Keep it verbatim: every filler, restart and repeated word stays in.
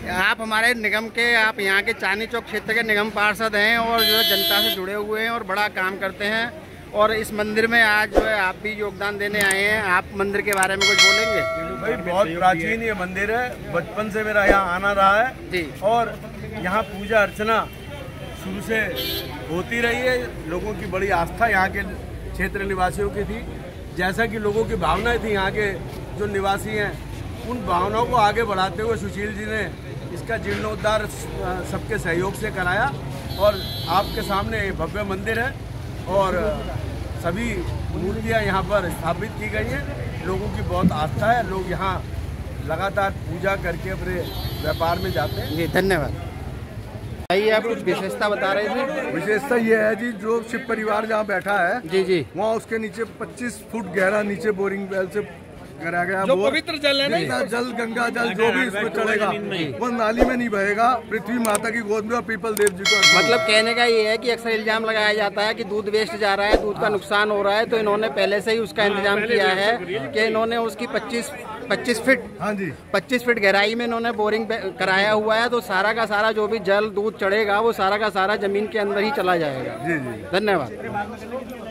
आप हमारे निगम के, आप यहाँ के चांदनी चौक क्षेत्र के निगम पार्षद हैं और जो है जनता से जुड़े हुए हैं और बड़ा काम करते हैं। और इस मंदिर में आज जो है आप भी योगदान देने आए हैं। आप मंदिर के बारे में कुछ बोलेंगे? भाई बहुत प्राचीन ये मंदिर है, बचपन से मेरा यहाँ आना रहा है जी। और यहाँ पूजा अर्चना शुरू से होती रही है। लोगों की बड़ी आस्था यहाँ के क्षेत्र निवासियों की थी। जैसा कि लोगों की भावनाएं थी, यहाँ के जो निवासी हैं उन भावनाओं को आगे बढ़ाते हुए सुशील जी ने इसका जीर्णोद्धार सबके सहयोग से कराया। और आपके सामने भव्य मंदिर है और सभी मूर्तियाँ यहाँ पर स्थापित की गई हैं। लोगों की बहुत आस्था है, लोग यहाँ लगातार पूजा करके अपने व्यापार में जाते हैं। जी धन्यवाद। आइए, आप कुछ विशेषता बता रहे थे। विशेषता ये है जी, जो शिव परिवार जहाँ बैठा है जी जी, वहाँ उसके नीचे पच्चीस फुट गहरा नीचे बोरिंग वेल से करा गया जो पवित्र जल है ना, जल गंगा जल जो भी इसमें चढ़ेगा वो नाली में नहीं बहेगा, पृथ्वी माता की गोद में और पीपल देव जी को। मतलब कहने का ये है कि अक्सर इल्जाम लगाया जाता है कि दूध वेस्ट जा रहा है, दूध का नुकसान हो रहा है, तो इन्होंने पहले से ही उसका इंतजाम किया है कि इन्होंने उसकी पच्चीस पच्चीस फीट हाँ जी पच्चीस फीट गहराई में इन्होंने बोरिंग कराया हुआ है। तो सारा का सारा जो भी जल दूध चढ़ेगा वो सारा का सारा जमीन के अंदर ही चला जाएगा। जी जी, धन्यवाद।